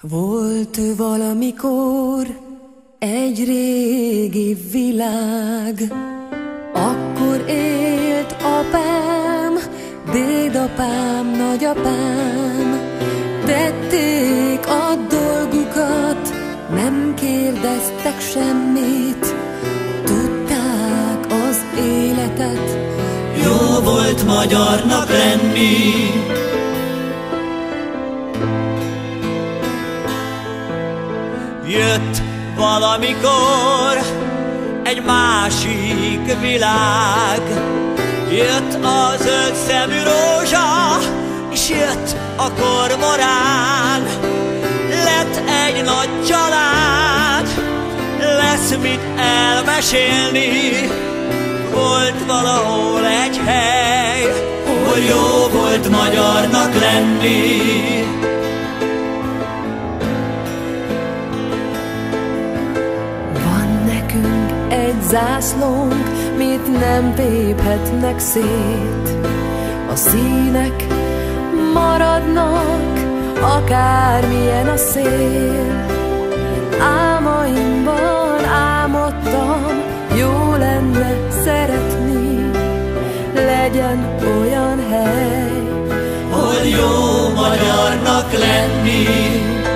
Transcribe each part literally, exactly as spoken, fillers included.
Volt valamikor egy régi világ, akkor élt apám, dédapám, nagyapám. Tették a dolgukat, nem kérdeztek semmit, tudták az életet. Jó volt magyarnak lenni. Jött valamikor egy másik világ, jött a zöld szemű rózsa, és jött a kormorán. Lett egy nagy család, lesz mit elmesélni. Volt valahol egy hely, hol jó volt magyarnak lenni. Egy zászlónk, mit nem téphetnek szét. A színek maradnak, akármilyen a szél. Álmaimban álmodtam, jó lenne szeretni, legyen olyan hely, hol jó magyarnak lenni.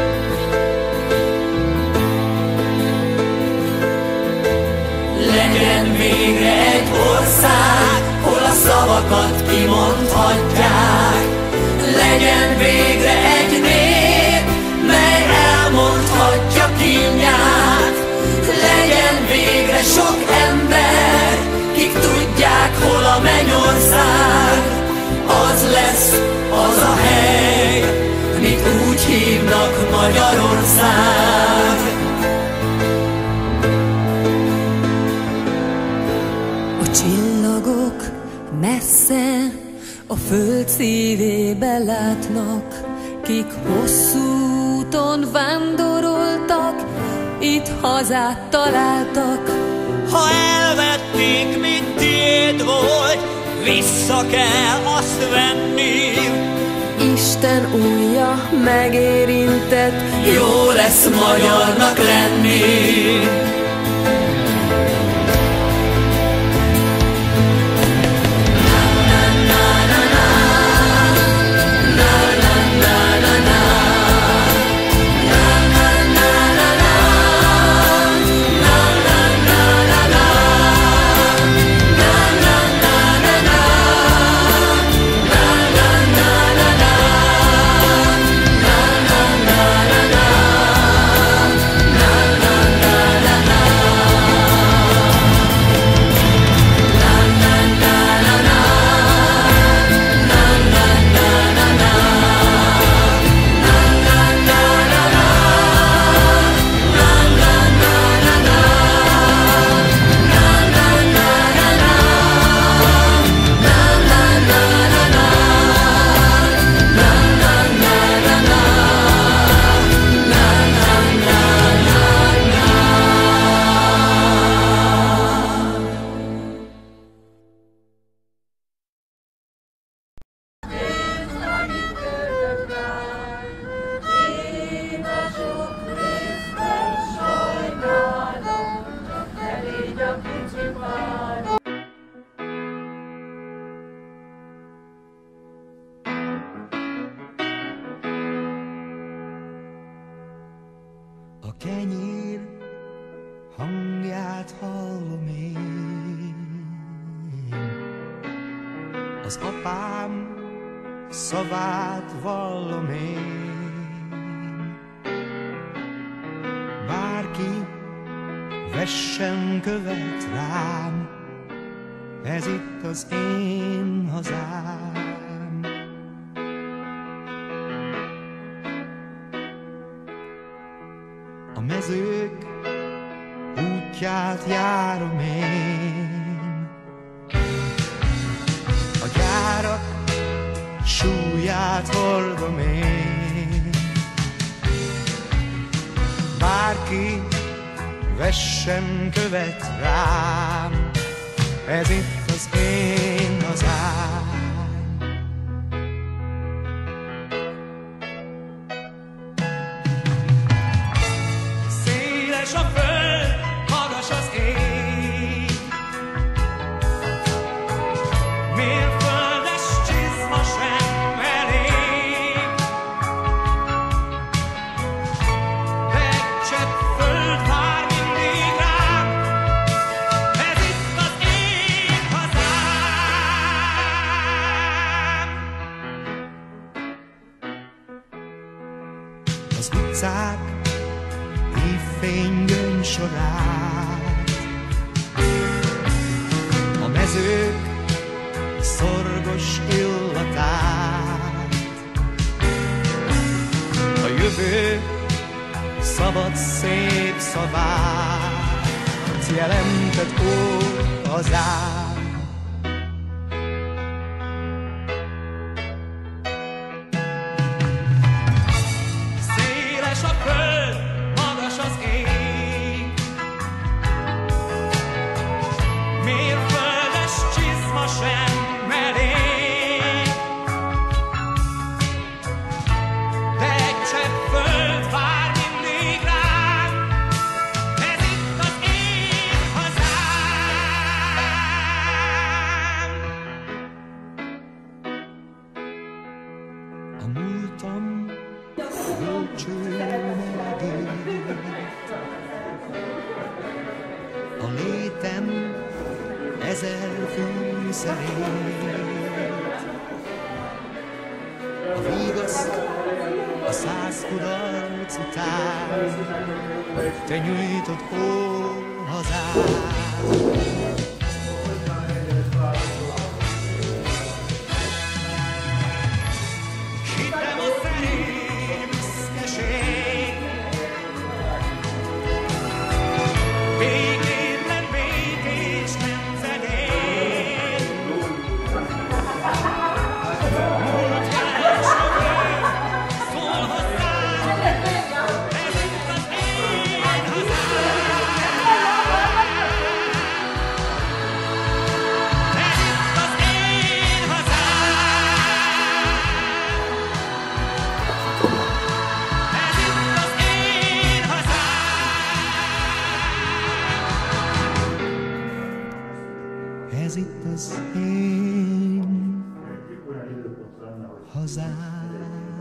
Legyen végre egy ország, hol a szavakat kimondhatják. Legyen végre egy nép, mely elmondhatja kínját. Legyen végre sok ember, kik tudják, hol a mennyország. Az lesz az a hely, mit úgy hívnak Magyarország. Csillagok messze a föld szívébe látnak, kik hosszú úton vándoroltak, itt hazát találtak. Ha elvették, mint tiéd volt, vissza kell azt venni. Isten ujja megérintett, jó lesz magyarnak lenni. A kenyér hangját hallom én, az apám szavát vallom én. Bárki vessen követ rám, ez itt az én hazám. A mezők útját járom én, a gyárak súlyát hordom én. Bárki vessen követ rám, ez itt az én hazám. Széles a föld, magas az ég. Mérföldes csizma sem elég. De egy csepp föld vár mindig rám. Ez itt az én hazám. Az utcák évfénygöny sorát, a mezők szorgos illatát, a jövő szabad szép szavát jelentett ó hazám. Széles a föld, magas az ég. Mérföldes csizma sem elég. De egy csepp föld vár mindig rám. Ez itt az én hazám. A múltam bölcső megélt, a létem ezer fűszerét, a vigaszt a száz kudarc után, te nyújtod ó hazám. Hittem a szerény büszkeség. Békétlen békés nemzedék. Múlt jeles jövő szól hozzám. Ez itt az én hazám. Ez itt az én hazám. Ez itt az én hazám. Ez itt az én hazám.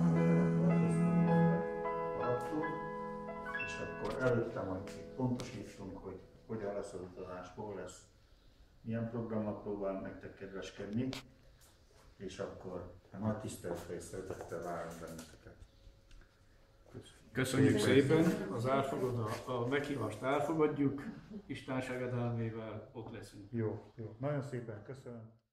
És akkor előtte majd pontosítsunk, hogy hogyan lesz az utazás, hol lesz, milyen programmal próbál nektek kedveskedni, és akkor nagy tisztelettel és szeretettel várunk benneteket. Köszönjük szépen az elfogadó, a meghívást elfogadjuk, Isten segedelmével ott leszünk. Jó, jó. Nagyon szépen köszönöm.